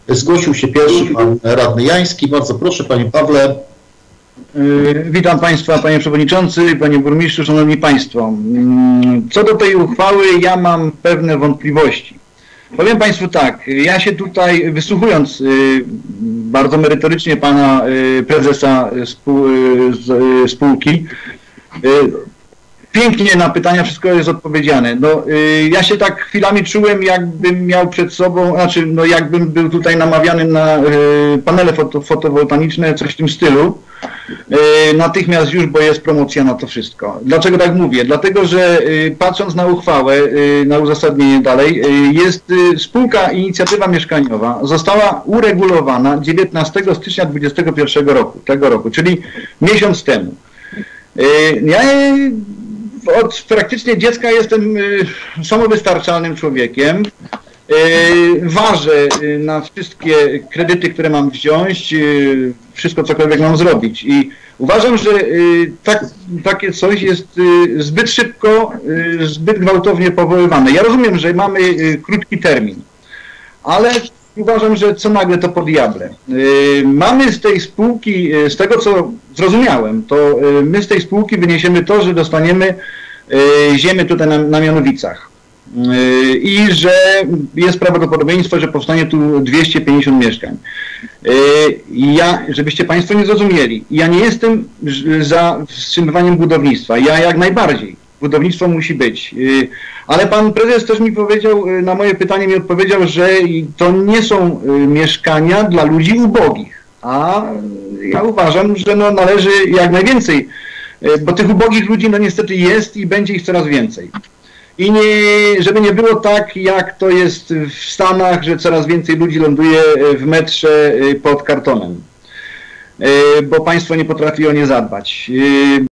Zgłosił się pierwszy pan radny Jański. Bardzo proszę, panie Pawle. Witam Państwa, panie przewodniczący, panie burmistrzu, szanowni państwo. Co do tej uchwały, ja mam pewne wątpliwości. Powiem Państwu tak, ja się tutaj, wysłuchując bardzo merytorycznie pana prezesa spółki, pięknie na pytania wszystko jest odpowiedziane. No, ja się tak chwilami czułem, jakbym miał przed sobą, znaczy, no, jakbym był tutaj namawiany na panele fotowoltaiczne, coś w tym stylu. Natychmiast już, bo jest promocja na to wszystko. Dlaczego tak mówię? Dlatego, że patrząc na uchwałę, na uzasadnienie dalej, jest spółka Inicjatywa Mieszkaniowa, została uregulowana 19 stycznia 2021 roku, tego roku, czyli miesiąc temu. Ja od praktycznie dziecka jestem samowystarczalnym człowiekiem. Ważę na wszystkie kredyty, które mam wziąć, wszystko cokolwiek mam zrobić. I uważam, że takie coś jest zbyt szybko, zbyt gwałtownie powoływane. Ja rozumiem, że mamy krótki termin, ale uważam, że co nagle to po diable. Mamy z tej spółki, z tego co zrozumiałem, to my z tej spółki wyniesiemy to, że dostaniemy ziemię tutaj na Mianowicach. I że jest prawdopodobieństwo, że powstanie tu 250 mieszkań. Ja, żebyście Państwo nie zrozumieli, ja nie jestem za wstrzymywaniem budownictwa. Ja jak najbardziej. Budownictwo musi być. Ale pan prezes też mi powiedział, na moje pytanie mi odpowiedział, że to nie są mieszkania dla ludzi ubogich. A ja uważam, że no należy jak najwięcej, bo tych ubogich ludzi no niestety jest i będzie ich coraz więcej. I żeby nie było tak, jak to jest w Stanach, że coraz więcej ludzi ląduje w metrze pod kartonem, bo państwo nie potrafi o nie zadbać.